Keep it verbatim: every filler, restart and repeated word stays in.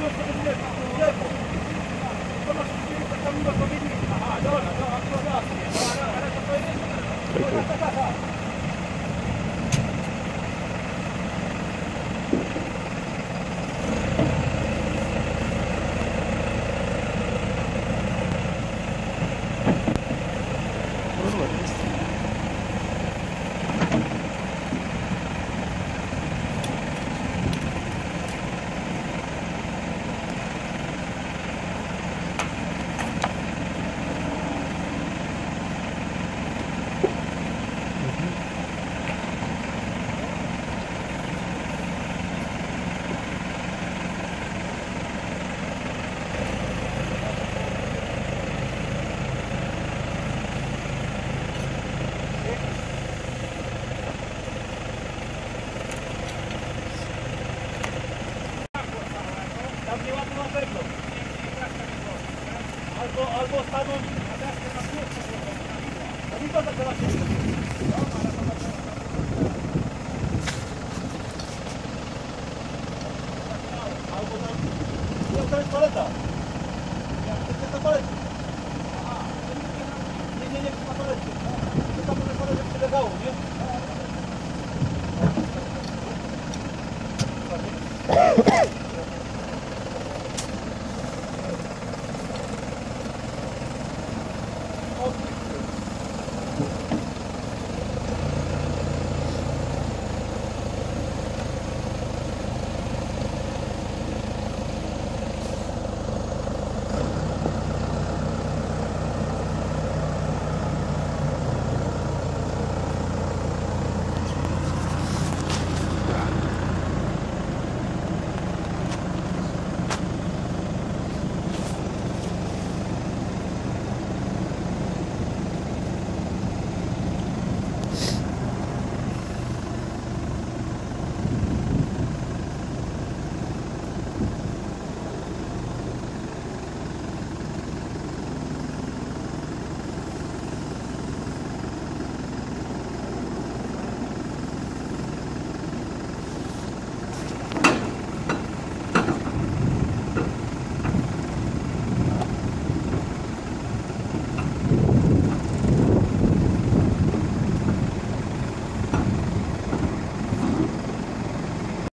Albo, albo stanąć na deskę na pierwsze. No i to tak teraz jest. Albo tam... Nie, to jest paleta. To jest na palecie. Nie, nie, nie, na palecie. To tam może palecie przylegało, nie?